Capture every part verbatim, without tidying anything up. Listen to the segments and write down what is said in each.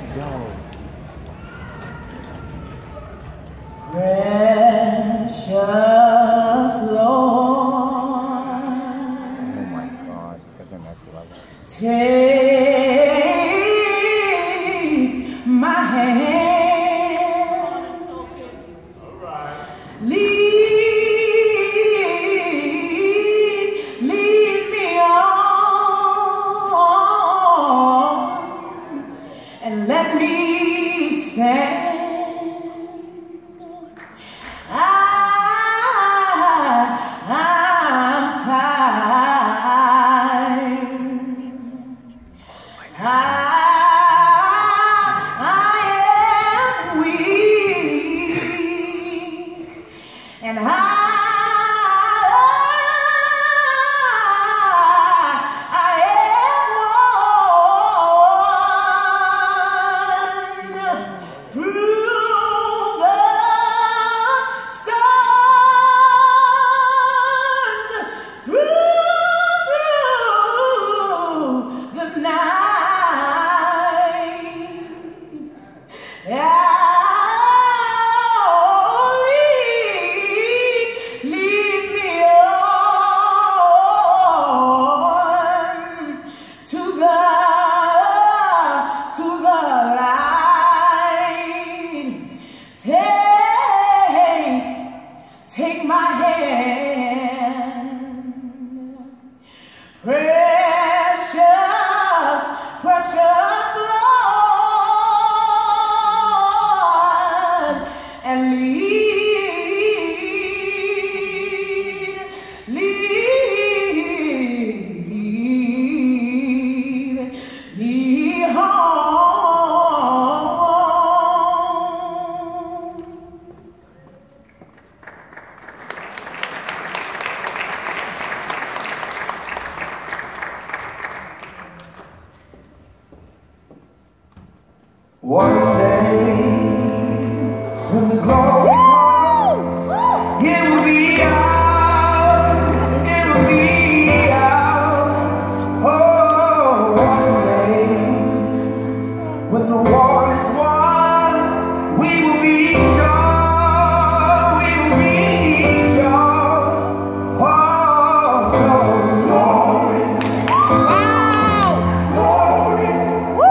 Precious Lord, oh my gosh, it's got the next level. Take my hand, lead, lead me on, and let me stand. And I, I am one through the storms, through, through the night. Yeah. Take my hand, precious, precious Lord, and lead, lead me home. One day, when the glory comes, it will be ours, it will be ours. Oh, one day, when the war is won, we will be sure, we will be sure. Oh, glory, glory, wow, glory, oh.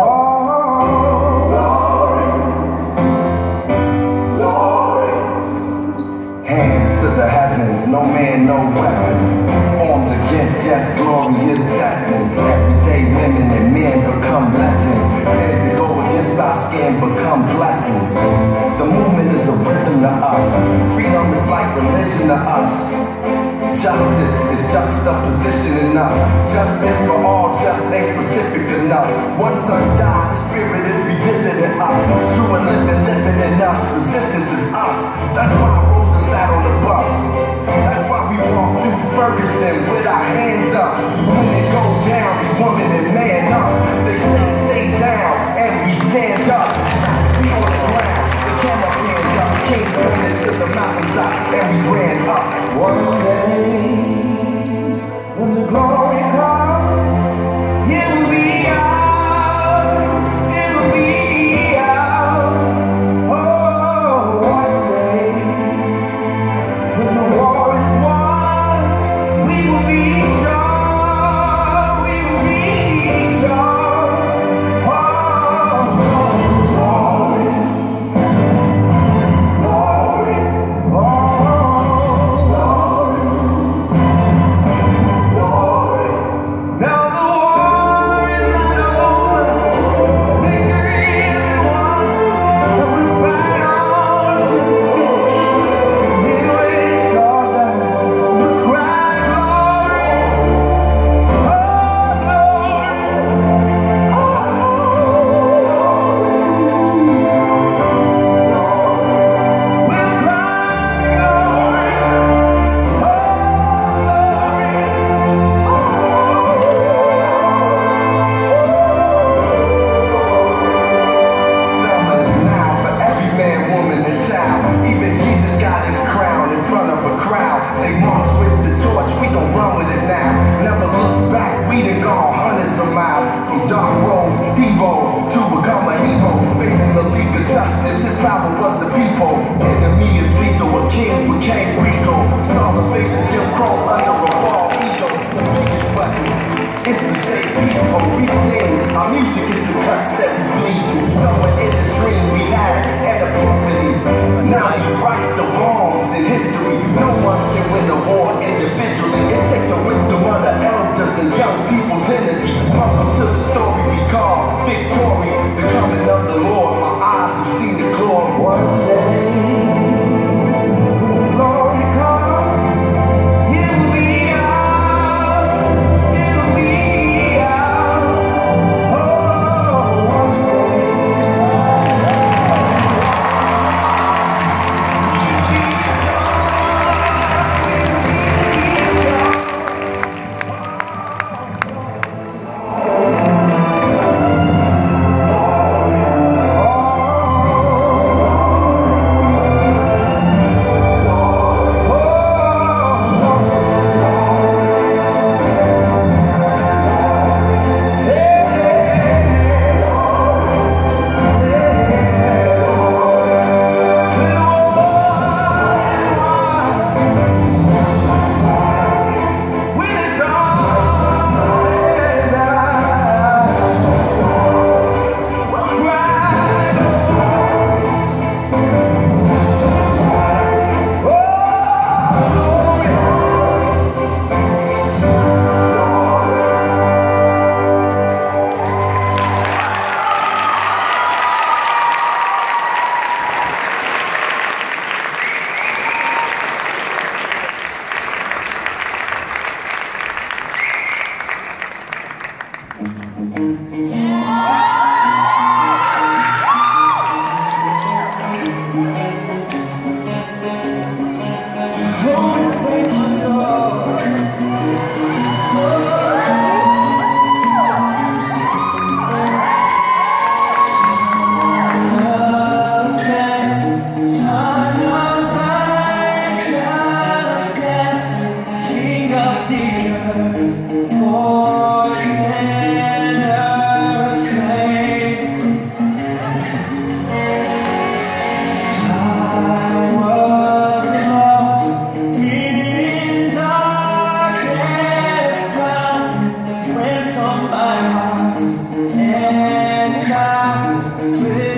No man, no weapon formed against, yes, glory is destined. Everyday women and men become legends. Sins that go against our skin become blessings. The movement is a rhythm to us. Freedom is like religion to us. Justice is juxtaposition in us. Justice for all just ain't specific enough. One son died, the spirit is revisiting us. True and living, living in us. Resistance is us. That's why Rosa sat on the bus. That's why we walk through Ferguson with our hands up. When it go down, woman and man up. They say stay down, and we stand up. Shots be on the ground, the camera panned up. King pointed to the mountaintop, and we ran up. One day, when the glory comes, it will be ours, it will be ours. Oh, one day, when the war is won, we will be sure, we will be sure. Oh, glory, glory, oh, glory. our music is the cuts that we bleed through. Somewhere in the dream we had an epiphany. Now we right the wrongs in history. No one can win the war individually. It takes the wisdom of the elders and young people's energy. Welcome to the story we call victory. The coming of the Lord. My eyes have seen the glory. One day, when the glory comes, it will be ours. It will be ours. Oh, one my heart, and now